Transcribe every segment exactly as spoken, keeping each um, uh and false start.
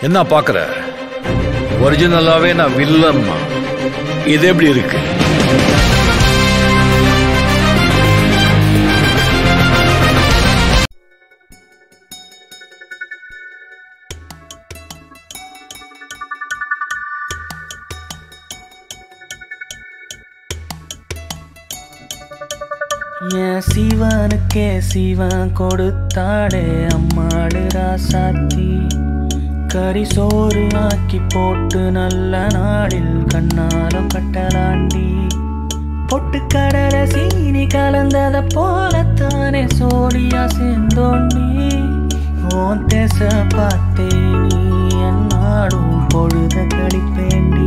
என்ன பாக்குற? ஒரிஜினலாவே நான் வில்லன்மா. இது எப்படி இருக்கு? என் சிவனுக்கே சிவன் கொடுத்தாளே அம்மாடு ராசாத்தி. கறி சோறு ஆக்கி போட்டு நல்ல நாளில் கண்ணாலும் கட்டலாண்டி. பொட்டு கடலை சீனி கலந்தத போலத்தானே சோழியா சேர்ந்தோண்டி. ஓன் தேச பார்த்தே நீ என்னாடும் பொழுத கழிப்பேண்டி.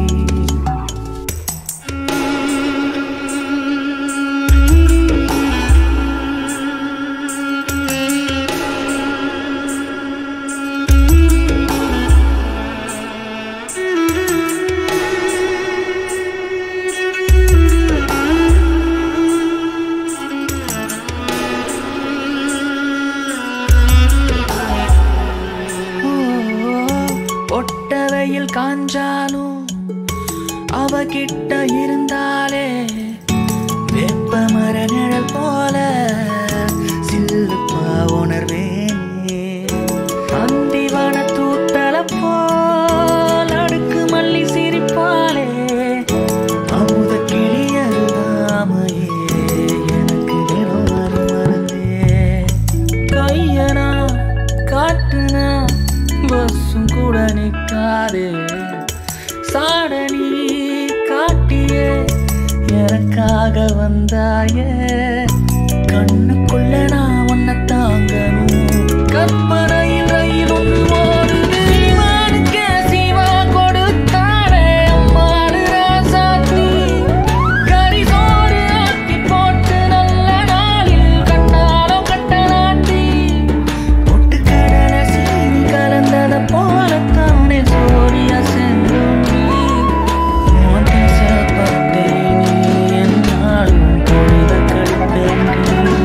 ஒட்டவையில் காஞ்சாலும் அவகிட்ட இருந்தாலே வெப்ப மர நிழல் போல சில்லுப்பா உணர்வேனே. அந்திவன தூத்தல போல் அடுக்கு மல்லி சிரிப்பாலே அமுத கிளியருதாமையே எனக்கு தினம் மருந்தே. கையனா காட்டுனா பஸ்ஸும் கூட நிற்காதே. சாடனி காட்டியே எனக்காக வந்தாயே. கண்ணுக்குள்ள நான் உன்னை தாங்கணும். கற்பனையில் ரயில் ஒன்று ஓடுது. சிவனுக்கே சிவா கொடுத்தாளே அம்மாடு ராசாத்தி. கறி சோறு ஆக்கி போட்டு நல்ல நாளில் கண்ணாலும் கட்டலாண்டி. பொட்டு கடலை சீனி கலந்தத போலத்தானே சோழியா சேர்ந்தோண்டி. உன் தேச பார்த்தே நீ என்னாலும் பொழுத கழிப்பேண்டி.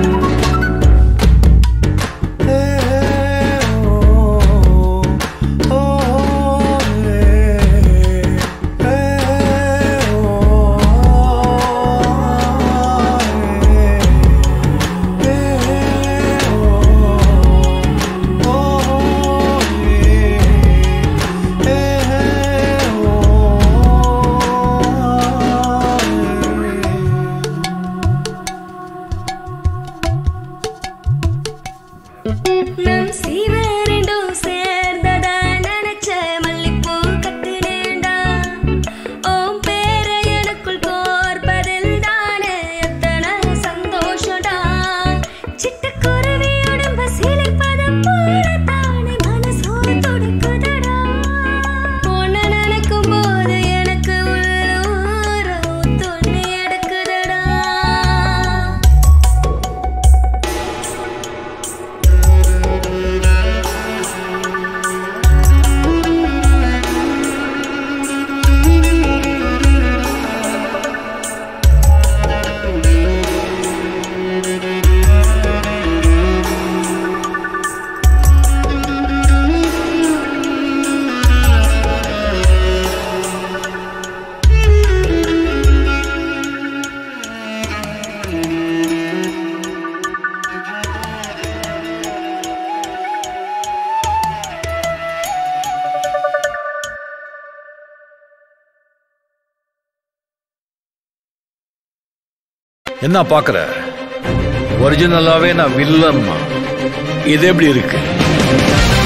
நம் சீவரெண்டும் சேர்ந்ததா நினைச்ச மல்லிப்பூ கட்டினேண்டா. ஓம் பேரை எனக்குள் கோர்ப்பதில் தானே எத்தனை சந்தோஷடா. சிட்டுக்குருவி உடம்ப சிலைப்பதம் போல தானே மனசோ துடிக்குதடா. உன்னை நினைக்கும் போது எனக்கு உள்ளூர துணி எடுக்குதடா. என்ன பாக்குற? ஒரிஜினலாவே நான் வில்லன்மா. இது எப்படி இருக்கு?